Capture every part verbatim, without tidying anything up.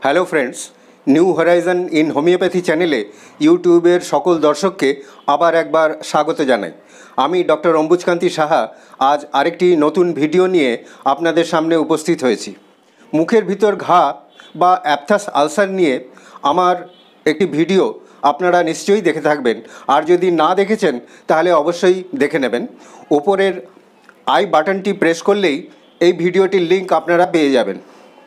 Hello friends, new horizon in homeopathy চ্যানেলে ইউটিউবের সকল দর্শককে আবার একবার স্বাগত জানাই। আমি ডক্টর অম্বুজকান্তি সাহা আজ আরেকটি নতুন ভিডিও নিয়ে আপনাদের সামনে উপস্থিত হয়েছি। মুখের ভিতর ঘা বা অ্যাপথাস আলসার নিয়ে আমার একটি ভিডিও আপনারা নিশ্চয়ই দেখে থাকবেন, আর যদি না দেখেছেন তাহলে অবশ্যই দেখে নেবেন। ওপরের আই বাটনটি প্রেস করলেই এই ভিডিওটির লিঙ্ক আপনারা পেয়ে যাবেন।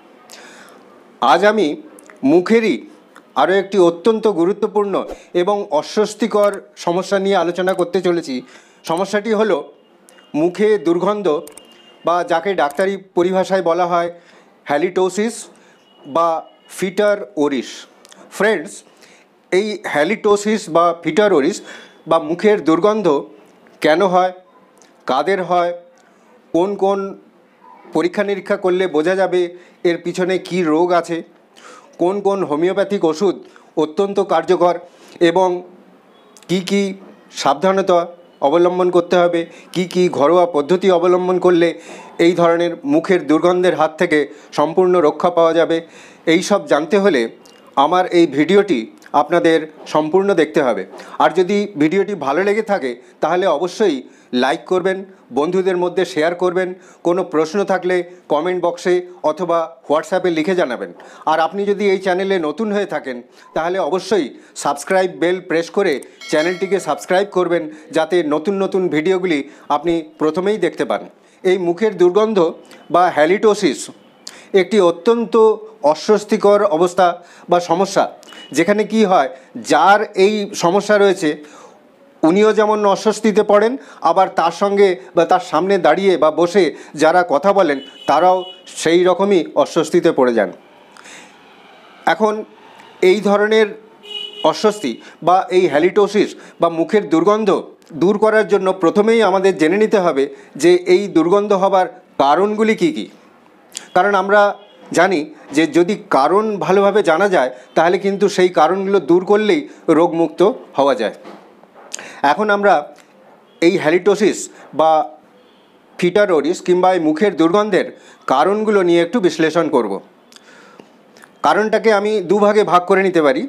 আজ আমি মুখেরই আরও একটি অত্যন্ত গুরুত্বপূর্ণ এবং অস্বস্তিকর সমস্যা নিয়ে আলোচনা করতে চলেছি। সমস্যাটি হলো মুখে দুর্গন্ধ, বা যাকে ডাক্তারি পরিভাষায় বলা হয় হ্যালিটোসিস বা ফিটার ওরিস। ফ্রেন্ডস, এই হ্যালিটোসিস বা ফিটার ওরিস বা মুখের দুর্গন্ধ কেন হয়, কাদের হয়, কোন কোন পরীক্ষা নিরীক্ষা করলে বোঝা যাবে এর পিছনে কী রোগ আছে, কোন কোন হোমিওপ্যাথিক ওষুধ অত্যন্ত কার্যকর এবং কি কি সাবধানতা অবলম্বন করতে হবে, কি কি ঘরোয়া পদ্ধতি অবলম্বন করলে এই ধরনের মুখের দুর্গন্ধের হাত থেকে সম্পূর্ণ রক্ষা পাওয়া যাবে, এই সব জানতে হলে আমার এই ভিডিওটি আপনাদের সম্পূর্ণ দেখতে হবে। আর যদি ভিডিওটি ভালো লেগে থাকে তাহলে অবশ্যই লাইক করবেন, বন্ধুদের মধ্যে শেয়ার করবেন, কোনো প্রশ্ন থাকলে কমেন্ট বক্সে অথবা হোয়াটসঅ্যাপে লিখে জানাবেন। আর আপনি যদি এই চ্যানেলে নতুন হয়ে থাকেন তাহলে অবশ্যই সাবস্ক্রাইব বেল প্রেস করে চ্যানেলটিকে সাবস্ক্রাইব করবেন, যাতে নতুন নতুন ভিডিওগুলি আপনি প্রথমেই দেখতে পান। এই মুখের দুর্গন্ধ বা হ্যালিটোসিস একটি অত্যন্ত অস্বস্তিকর অবস্থা বা সমস্যা, যেখানে কি হয়, যার এই সমস্যা রয়েছে উনিও যেমন অস্বস্তিতে পড়েন, আবার তার সঙ্গে বা তার সামনে দাঁড়িয়ে বা বসে যারা কথা বলেন তারাও সেই রকমই অস্বস্তিতে পড়ে যান। এখন এই ধরনের অস্বস্তি বা এই হ্যালিটোসিস বা মুখের দুর্গন্ধ দূর করার জন্য প্রথমেই আমাদের জেনে নিতে হবে যে এই দুর্গন্ধ হবার কারণগুলি কি কি। কারণ আমরা জানি যে যদি কারণ ভালোভাবে জানা যায় তাহলে কিন্তু সেই কারণগুলো দূর করলেই রোগমুক্ত হওয়া যায়। এখন আমরা এই হ্যালিটোসিস বা ফিটার ওরিস কিংবা এই মুখের দুর্গন্ধের কারণগুলো নিয়ে একটু বিশ্লেষণ করব। কারণটাকে আমি দুভাগে ভাগ করে নিতে পারি।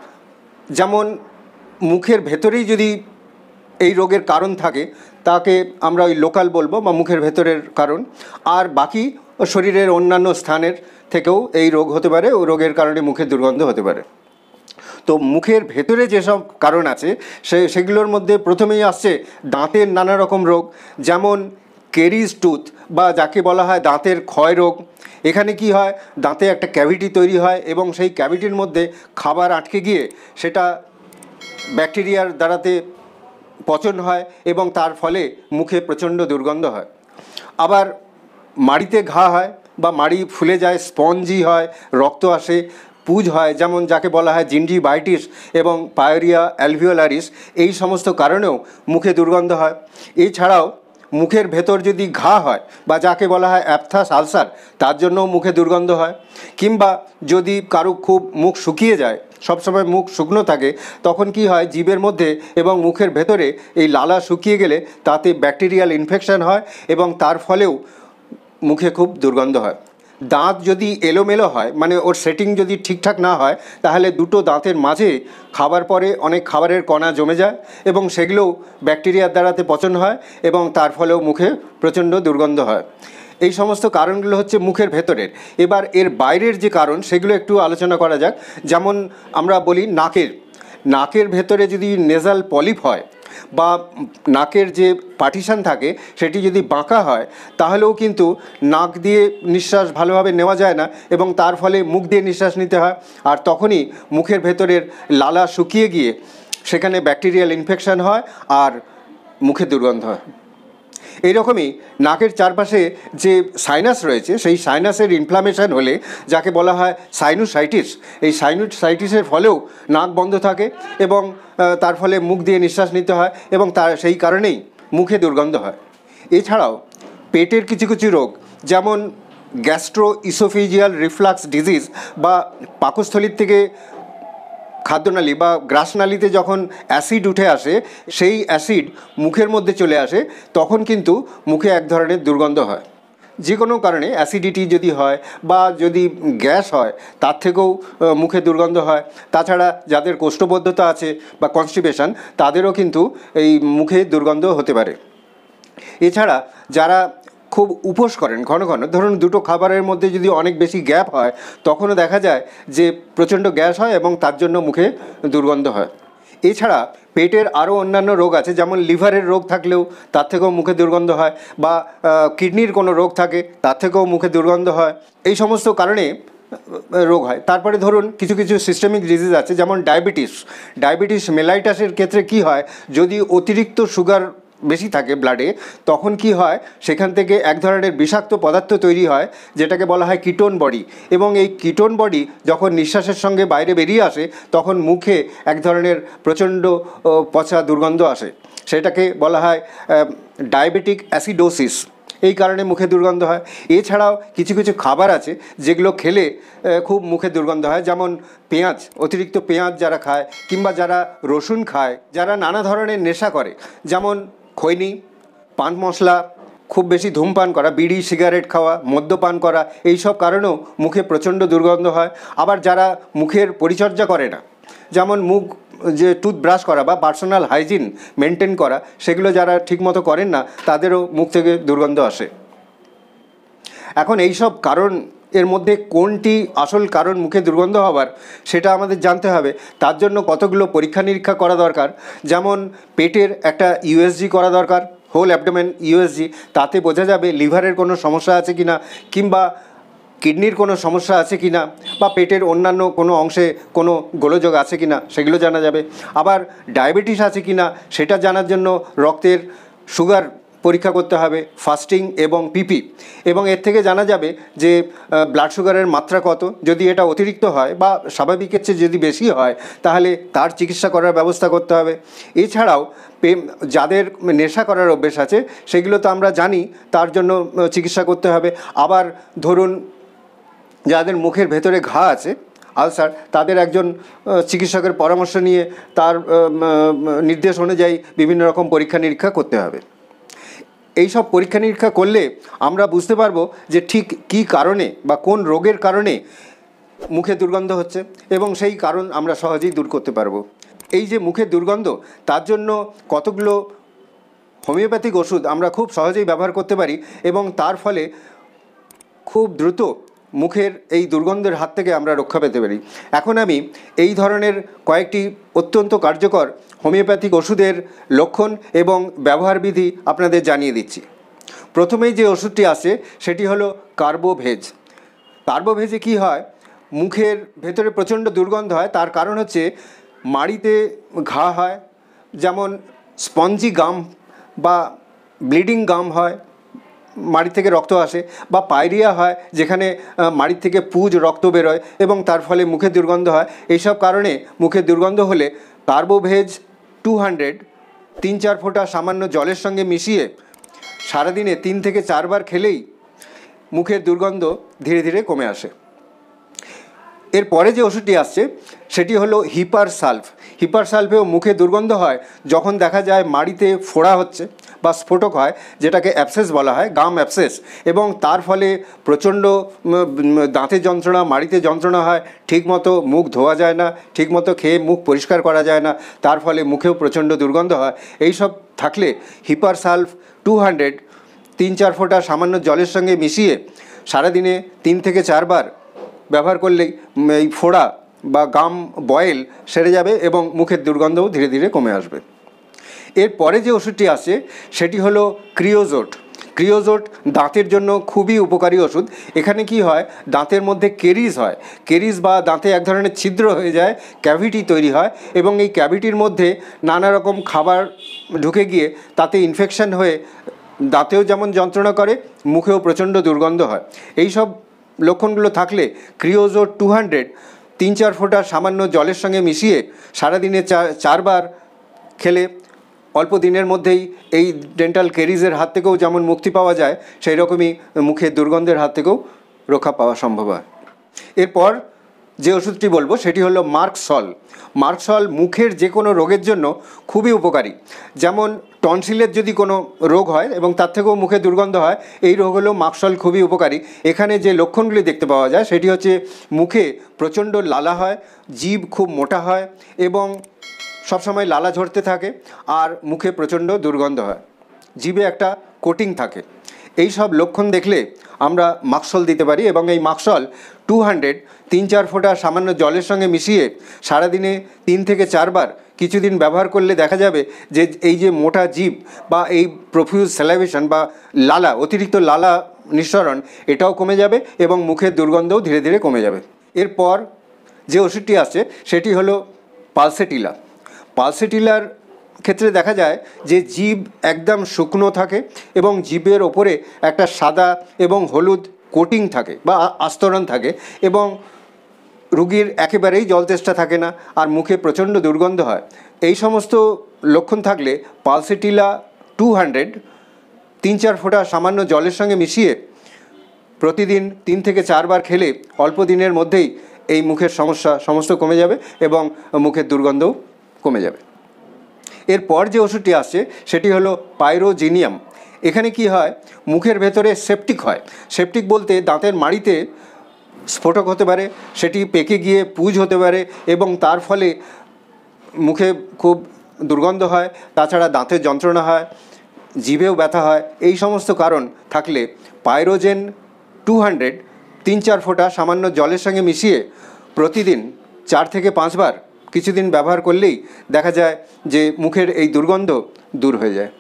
যেমন মুখের ভেতরেই যদি এই রোগের কারণ থাকে তাকে আমরা ওই লোকাল বলবো বা মুখের ভেতরের কারণ, আর বাকি শরীরের অন্যান্য স্থানের থেকেও এই রোগ হতে পারে, ও রোগের কারণে মুখের দুর্গন্ধ হতে পারে। তো মুখের ভেতরে যেসব কারণ আছে সে সেগুলোর মধ্যে প্রথমেই আসছে দাঁতের নানা রকম রোগ, যেমন কেরিজ টুথ বা যাকে বলা হয় দাঁতের ক্ষয় রোগ। এখানে কি হয়, দাঁতে একটা ক্যাভিটি তৈরি হয় এবং সেই ক্যাভিটির মধ্যে খাবার আটকে গিয়ে সেটা ব্যাকটেরিয়ার দ্বারাতে পচন হয় এবং তার ফলে মুখে প্রচণ্ড দুর্গন্ধ হয়। আবার মাড়িতে ঘা হয় বা মাড়ি ফুলে যায়, স্পঞ্জি হয়, রক্ত আসে, পুজ হয়, যেমন যাকে বলা হয় জিঞ্জিভাইটিস এবং পায়োরিয়া অ্যালভিওলারিস। এই সমস্ত কারণেও মুখে দুর্গন্ধ হয়। এছাড়াও মুখের ভেতর যদি ঘা হয় বা যাকে বলা হয় অ্যাপথাস আলসার, তার জন্যও মুখে দুর্গন্ধ হয়। কিংবা যদি কারো খুব মুখ শুকিয়ে যায়, সবসময় মুখ শুকনো থাকে, তখন কি হয়, জিভের মধ্যে এবং মুখের ভেতরে এই লালা শুকিয়ে গেলে তাতে ব্যাকটেরিয়াল ইনফেকশন হয় এবং তার ফলেও মুখে খুব দুর্গন্ধ হয়। দাঁত যদি এলোমেলো হয়, মানে ওর সেটিং যদি ঠিকঠাক না হয়, তাহলে দুটো দাঁতের মাঝে খাবার পরে অনেক খাবারের কণা জমে যায় এবং সেগুলোও ব্যাকটেরিয়ার দ্বারাতে পচন হয় এবং তার ফলেও মুখে প্রচণ্ড দুর্গন্ধ হয়। এই সমস্ত কারণগুলো হচ্ছে মুখের ভেতরের। এবার এর বাইরের যে কারণ সেগুলো একটু আলোচনা করা যাক। যেমন আমরা বলি নাকের নাকের ভেতরে যদি নেজাল পলিপ হয় বা নাকের যে পার্টিশন থাকে সেটি যদি বাঁকা হয়, তাহলেও কিন্তু নাক দিয়ে নিঃশ্বাস ভালোভাবে নেওয়া যায় না এবং তার ফলে মুখ দিয়ে নিঃশ্বাস নিতে হয়। আর তখনই মুখের ভেতরের লালা শুকিয়ে গিয়ে সেখানে ব্যাকটেরিয়াল ইনফেকশন হয় আর মুখে দুর্গন্ধ হয়। এইরকমই নাকের চারপাশে যে সাইনাস রয়েছে সেই সাইনাসের ইনফ্লামেশন হলে, যাকে বলা হয় সাইনোসাইটিস, এই সাইনোসাইটিসের ফলেও নাক বন্ধ থাকে এবং তার ফলে মুখ দিয়ে নিঃশ্বাস নিতে হয় এবং তার সেই কারণেই মুখে দুর্গন্ধ হয়। এছাড়াও পেটের কিছু কিছু রোগ, যেমন গ্যাস্ট্রো ইসোফেজিয়াল রিফ্লাক্স ডিজিজ বা পাকস্থলীর থেকে খাদ্যনালী বা গ্রাসনালীতে যখন অ্যাসিড উঠে আসে, সেই অ্যাসিড মুখের মধ্যে চলে আসে, তখন কিন্তু মুখে এক ধরনের দুর্গন্ধ হয়। যে কোনো কারণে অ্যাসিডিটি যদি হয় বা যদি গ্যাস হয় তার থেকেও মুখে দুর্গন্ধ হয়। তাছাড়া যাদের কোষ্ঠবদ্ধতা আছে বা কনস্টিপেশন তাদেরও কিন্তু এই মুখে দুর্গন্ধ হতে পারে। এছাড়া যারা খুব উপোস করেন ঘন ঘন, ধরুন দুটো খাবারের মধ্যে যদি অনেক বেশি গ্যাপ হয় তখনও দেখা যায় যে প্রচণ্ড গ্যাস হয় এবং তার জন্য মুখে দুর্গন্ধ হয়। এছাড়া পেটের আরও অন্যান্য রোগ আছে, যেমন লিভারের রোগ থাকলেও তার থেকেও মুখে দুর্গন্ধ হয়, বা কিডনির কোনো রোগ থাকে তার থেকেও মুখে দুর্গন্ধ হয়। এই সমস্ত কারণে রোগ হয়। তারপরে ধরুন কিছু কিছু সিস্টেমিক ডিজিজ আছে, যেমন ডায়াবেটিস। ডায়াবেটিস মেলাইটাসের ক্ষেত্রে কি হয়, যদি অতিরিক্ত সুগার বেশি থাকে ব্লাডে, তখন কি হয় সেখান থেকে এক ধরনের বিষাক্ত পদার্থ তৈরি হয় যেটাকে বলা হয় কিটোন বডি, এবং এই কিটোন বডি যখন নিঃশ্বাসের সঙ্গে বাইরে বেরিয়ে আসে তখন মুখে এক ধরনের প্রচণ্ড পচা দুর্গন্ধ আসে, সেটাকে বলা হয় ডায়াবেটিক অ্যাসিডোসিস। এই কারণে মুখে দুর্গন্ধ হয়। এছাড়াও কিছু কিছু খাবার আছে যেগুলো খেলে খুব মুখে দুর্গন্ধ হয়, যেমন পেঁয়াজ, অতিরিক্ত পেঁয়াজ যারা খায়, কিংবা যারা রসুন খায়, যারা নানা ধরনের নেশা করে, যেমন খৈনি, পান মশলা, খুব বেশি ধূমপান করা, বিড়ি সিগারেট খাওয়া, মদ্যপান করা, এই সব কারণেও মুখে প্রচণ্ড দুর্গন্ধ হয়। আবার যারা মুখের পরিচর্যা করে না, যেমন মুখ যে টুথব্রাশ করা বা পার্সোনাল হাইজিন মেনটেন করা, সেগুলো যারা ঠিকমতো করেন না তাদেরও মুখ থেকে দুর্গন্ধ আসে। এখন এই সব কারণ এর মধ্যে কোনটি আসল কারণ মুখে দুর্গন্ধ হবার সেটা আমাদের জানতে হবে। তার জন্য কতগুলো পরীক্ষা নিরীক্ষা করা দরকার, যেমন পেটের একটা ইউএসজি করা দরকার, হোল অ্যাবডোমেন ইউএসজি। তাতে বোঝা যাবে লিভারের কোনো সমস্যা আছে কিনা, কিংবা কিডনির কোনো সমস্যা আছে কিনা, বা পেটের অন্যান্য কোনো অংশে কোনো গোলযোগ আছে কিনা সেগুলো জানা যাবে। আবার ডায়াবেটিস আছে কিনা সেটা জানার জন্য রক্তের সুগার পরীক্ষা করতে হবে, ফাস্টিং এবং পিপি, এবং এর থেকে জানা যাবে যে ব্লাড সুগারের মাত্রা কত। যদি এটা অতিরিক্ত হয় বা স্বাভাবিকের চেয়ে যদি বেশি হয় তাহলে তার চিকিৎসা করার ব্যবস্থা করতে হবে। এছাড়াও যাদের নেশা করার অভ্যেস আছে সেগুলো তো আমরা জানি, তার জন্য চিকিৎসা করতে হবে। আবার ধরুন যাদের মুখের ভেতরে ঘা আছে, আলসার, তাদের একজন চিকিৎসকের পরামর্শ নিয়ে তার নির্দেশ অনুযায়ী বিভিন্ন রকম পরীক্ষা নিরীক্ষা করতে হবে। এই সব পরীক্ষা নিরীক্ষা করলে আমরা বুঝতে পারবো যে ঠিক কী কারণে বা কোন রোগের কারণে মুখে দুর্গন্ধ হচ্ছে, এবং সেই কারণ আমরা সহজেই দূর করতে পারবো। এই যে মুখে দুর্গন্ধ, তার জন্য কতগুলো হোমিওপ্যাথিক ওষুধ আমরা খুব সহজেই ব্যবহার করতে পারি, এবং তার ফলে খুব দ্রুত মুখের এই দুর্গন্ধের হাত থেকে আমরা রক্ষা পেতে পারি। এখন আমি এই ধরনের কয়েকটি অত্যন্ত কার্যকর হোমিওপ্যাথিক ওষুধের লক্ষণ এবং ব্যবহারবিধি আপনাদের জানিয়ে দিচ্ছি। প্রথমেই যে ওষুধটি আসে সেটি হলো কার্বোভেজ। কার্বোভেজে কি হয়, মুখের ভেতরে প্রচণ্ড দুর্গন্ধ হয়, তার কারণ হচ্ছে মাড়িতে ঘা হয়, যেমন স্পঞ্জি গাম বা ব্লিডিং গাম হয়, মাড়ি থেকে রক্ত আসে, বা পায়রিয়া হয় যেখানে মাড়ি থেকে পুজ রক্ত বেরোয় এবং তার ফলে মুখে দুর্গন্ধ হয়। এইসব কারণে মুখে দুর্গন্ধ হলে কার্বোভেজ টু হান্ড্রেড তিন চার ফোঁটা সামান্য জলের সঙ্গে মিশিয়ে সারাদিনে তিন থেকে চারবার খেলেই মুখের দুর্গন্ধ ধীরে ধীরে কমে আসে। এরপরে যে ওষুধটি আসছে সেটি হলো হিপার সালফ। হিপার সালফেও মুখে দুর্গন্ধ হয় যখন দেখা যায় মাড়িতে ফোড়া হচ্ছে বা স্ফোটক হয়, যেটাকে অ্যাবসেস বলা হয়, গাম অ্যাবসেস, এবং তার ফলে প্রচণ্ড দাঁতে যন্ত্রণা, মাড়িতে যন্ত্রণা হয়, ঠিকমতো মুখ ধোয়া যায় না, ঠিকমতো খেয়ে মুখ পরিষ্কার করা যায় না, তার ফলে মুখেও প্রচণ্ড দুর্গন্ধ হয়। এই সব থাকলে হিপার সালফ টু হান্ড্রেড তিন চার ফোঁটা সামান্য জলের সঙ্গে মিশিয়ে সারাদিনে তিন থেকে চারবার ব্যবহার করলেই এই ফোড়া বা গাম বয়েল সেরে যাবে এবং মুখের দুর্গন্ধও ধীরে ধীরে কমে আসবে। এরপরে যে ওষুধটি আসে সেটি হলো ক্রিওজোট। ক্রিওজোট দাঁতের জন্য খুবই উপকারী ওষুধ। এখানে কি হয়, দাঁতের মধ্যে কেরিজ হয়, কেরিজ বা দাঁতে এক ধরনের ছিদ্র হয়ে যায়, ক্যাভিটি তৈরি হয়, এবং এই ক্যাভিটির মধ্যে নানা রকম খাবার ঢুকে গিয়ে তাতে ইনফেকশন হয়ে দাঁতেও যেমন যন্ত্রণা করে, মুখেও প্রচণ্ড দুর্গন্ধ হয়। এই সব লক্ষণগুলো থাকলে ক্রিওজোট টু হান্ড্রেড তিন চার ফোঁটা সামান্য জলের সঙ্গে মিশিয়ে সারাদিনে চার চারবার খেলে অল্প দিনের মধ্যেই এই ডেন্টাল কেরিজের হাত থেকেও যেমন মুক্তি পাওয়া যায়, সেই রকমই মুখের দুর্গন্ধের হাত থেকেও রক্ষা পাওয়া সম্ভব হয়। এরপর যে ওষুধটি বলবো সেটি হলো মার্কসল। মার্কসল মুখের যে কোনো রোগের জন্য খুবই উপকারী। যেমন টনসিলের যদি কোনো রোগ হয় এবং তার থেকেও মুখে দুর্গন্ধ হয়, এই রোগ হলেও মার্কসল খুবই উপকারী। এখানে যে লক্ষণগুলি দেখতে পাওয়া যায় সেটি হচ্ছে মুখে প্রচণ্ড লালা হয়, জিভ খুব মোটা হয় এবং সবসময় লালা ঝরতে থাকে, আর মুখে প্রচণ্ড দুর্গন্ধ হয়, জিভে একটা কোটিং থাকে। এই সব লক্ষণ দেখলে আমরা মার্কসল দিতে পারি এবং এই মার্কসল টু হান্ড্রেড তিন চার ফোঁটা সামান্য জলের সঙ্গে মিশিয়ে সারাদিনে তিন থেকে চারবার কিছুদিন ব্যবহার করলে দেখা যাবে যে এই যে মোটা জিভ বা এই প্রফিউজ স্যালাইভেশন বা লালা, অতিরিক্ত লালা নিঃসরণ, এটাও কমে যাবে এবং মুখের দুর্গন্ধও ধীরে ধীরে কমে যাবে। এরপর যে ওষুধটি আসছে সেটি হলো পালসেটিলা। পালসেটিলার ক্ষেত্রে দেখা যায় যে জিভ একদম শুকনো থাকে এবং জিভের ওপরে একটা সাদা এবং হলুদ কোটিং থাকে বা আস্তরণ থাকে এবং রুগীর একেবারেই জল তেষ্টা থাকে না আর মুখে প্রচণ্ড দুর্গন্ধ হয়। এই সমস্ত লক্ষণ থাকলে পালসেটিলা টু হান্ড্রেড তিন চার ফোঁটা সামান্য জলের সঙ্গে মিশিয়ে প্রতিদিন তিন থেকে চারবার খেলে অল্প দিনের মধ্যেই এই মুখের সমস্যা সমস্ত কমে যাবে এবং মুখের দুর্গন্ধও কমে যাবে। এরপর যে ওষুধটি আসছে সেটি হলো পাইরোজিনিয়াম। এখানে কি হয়, মুখের ভেতরে সেপটিক হয়। সেপটিক বলতে দাঁতের মাড়িতে স্ফোটক হতে পারে, সেটি পেকে গিয়ে পুঁজ হতে পারে এবং তার ফলে মুখে খুব দুর্গন্ধ হয়, তাছাড়া দাঁতের যন্ত্রণা হয়, জিভেও ব্যথা হয়। এই সমস্ত কারণ থাকলে পাইরোজেন টু হান্ড্রেড তিন চার ফোঁটা সামান্য জলের সঙ্গে মিশিয়ে প্রতিদিন চার থেকে পাঁচবার কিছুদিন ব্যবহার করলেই দেখা যায় যে মুখের এই দুর্গন্ধ দূর হয়ে যায়।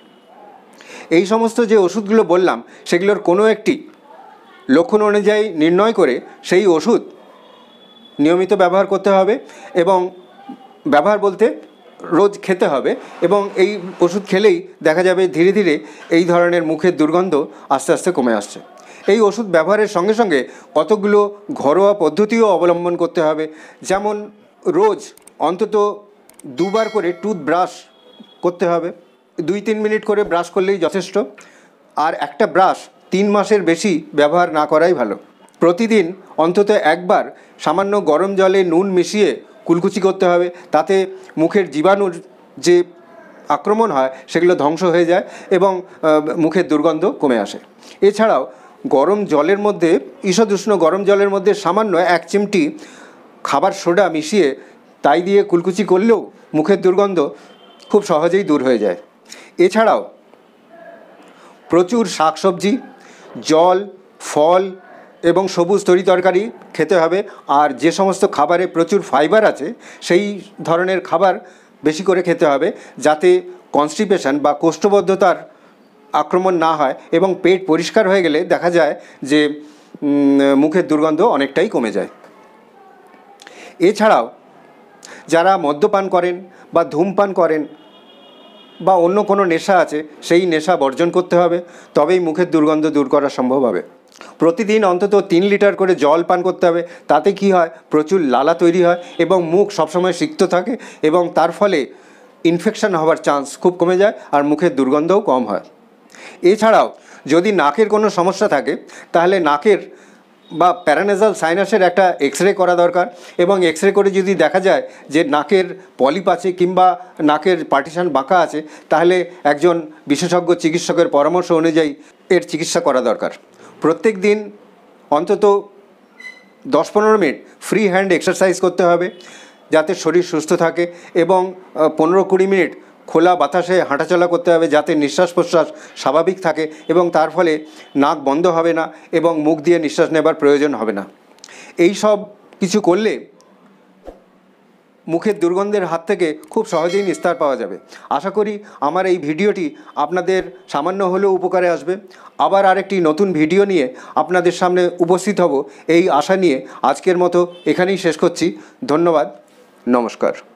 এই সমস্ত যে ওষুধগুলো বললাম সেগুলোর কোনো একটি লক্ষণ অনুযায়ী নির্ণয় করে সেই ওষুধ নিয়মিত ব্যবহার করতে হবে এবং ব্যবহার বলতে রোজ খেতে হবে এবং এই ওষুধ খেলেই দেখা যাবে ধীরে ধীরে এই ধরনের মুখের দুর্গন্ধ আস্তে আস্তে কমে আসছে। এই ওষুধ ব্যবহারের সঙ্গে সঙ্গে কতগুলো ঘরোয়া পদ্ধতিও অবলম্বন করতে হবে। যেমন রোজ অন্তত দুবার করে টুথ ব্রাশ করতে হবে, দুই তিন মিনিট করে ব্রাশ করলেই যথেষ্ট। আর একটা ব্রাশ তিন মাসের বেশি ব্যবহার না করাই ভালো। প্রতিদিন অন্তত একবার সামান্য গরম জলে নুন মিশিয়ে কুলকুচি করতে হবে, তাতে মুখের জীবাণুর যে আক্রমণ হয় সেগুলো ধ্বংস হয়ে যায় এবং মুখের দুর্গন্ধ কমে আসে। এছাড়াও গরম জলের মধ্যে, ঈষদুষ্ণ গরম জলের মধ্যে সামান্য এক চিমটি খাবার সোডা মিশিয়ে তাই দিয়ে কুলকুচি করলেও মুখের দুর্গন্ধ খুব সহজেই দূর হয়ে যায়। এছাড়াও প্রচুর শাকসবজি, জল, ফল এবং সবুজ তরি তরকারি খেতে হবে। আর যে সমস্ত খাবারে প্রচুর ফাইবার আছে সেই ধরনের খাবার বেশি করে খেতে হবে, যাতে কনস্টিপেশন বা কোষ্ঠবদ্ধতার আক্রমণ না হয় এবং পেট পরিষ্কার হয়ে গেলে দেখা যায় যে মুখের দুর্গন্ধ অনেকটাই কমে যায়। এছাড়াও যারা মদ্যপান করেন বা ধূমপান করেন বা অন্য কোনো নেশা আছে সেই নেশা বর্জন করতে হবে, তবেই মুখের দুর্গন্ধ দূর করা সম্ভব হবে। প্রতিদিন অন্তত তিন লিটার করে জল পান করতে হবে। তাতে কি হয়, প্রচুর লালা তৈরি হয় এবং মুখ সবসময় সিক্ত থাকে এবং তার ফলে ইনফেকশন হওয়ার চান্স খুব কমে যায় আর মুখের দুর্গন্ধও কম হয়। এছাড়াও যদি নাকের কোনো সমস্যা থাকে তাহলে নাকের বা প্যারানেজাল সাইনাসের একটা এক্স রে করা দরকার এবং এক্স রে করে যদি দেখা যায় যে নাকের পলিপ আছে কিংবা নাকের পার্টিশন বাঁকা আছে তাহলে একজন বিশেষজ্ঞ চিকিৎসকের পরামর্শ অনুযায়ী এর চিকিৎসা করা দরকার। প্রত্যেক দিন অন্তত দশ পনেরো মিনিট ফ্রি হ্যান্ড এক্সারসাইজ করতে হবে যাতে শরীর সুস্থ থাকে এবং পনেরো কুড়ি মিনিট খোলা বাতাসে হাঁটাচলা করতে হবে যাতে নিঃশ্বাস প্রশ্বাস স্বাভাবিক থাকে এবং তার ফলে নাক বন্ধ হবে না এবং মুখ দিয়ে নিঃশ্বাস নেবার প্রয়োজন হবে না। এই সব কিছু করলে মুখের দুর্গন্ধের হাত থেকে খুব সহজেই নিস্তার পাওয়া যাবে। আশা করি আমার এই ভিডিওটি আপনাদের সামান্য হলেও উপকারে আসবে। আবার আরেকটি নতুন ভিডিও নিয়ে আপনাদের সামনে উপস্থিত হব এই আশা নিয়ে আজকের মতো এখানেই শেষ করছি। ধন্যবাদ, নমস্কার।